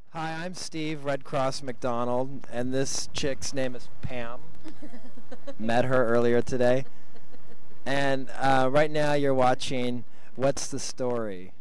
Hi, I'm Steve, Red Cross McDonald, and this chick's name is Pam. Met her earlier today. And right now you're watching What's the Story?